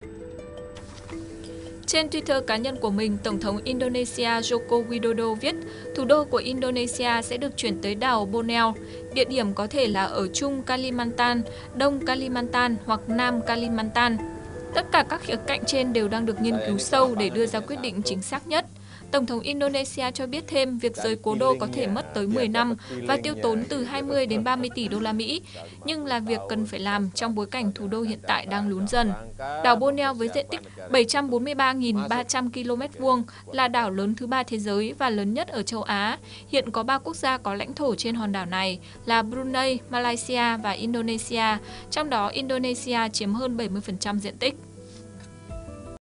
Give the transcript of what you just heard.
Trên Twitter cá nhân của mình, Tổng thống Indonesia Joko Widodo viết thủ đô của Indonesia sẽ được chuyển tới đảo Borneo. Địa điểm có thể là ở Trung Kalimantan, Đông Kalimantan hoặc Nam Kalimantan. Tất cả các khía cạnh trên đều đang được nghiên cứu sâu để đưa ra quyết định chính xác nhất. Tổng thống Indonesia cho biết thêm việc rời cố đô có thể mất tới 10 năm và tiêu tốn từ 20 đến 30 tỷ đô la Mỹ, nhưng là việc cần phải làm trong bối cảnh thủ đô hiện tại đang lún dần. Đảo Borneo với diện tích 743.300 km2 là đảo lớn thứ 3 thế giới và lớn nhất ở châu Á. Hiện có 3 quốc gia có lãnh thổ trên hòn đảo này là Brunei, Malaysia và Indonesia, trong đó Indonesia chiếm hơn 70% diện tích.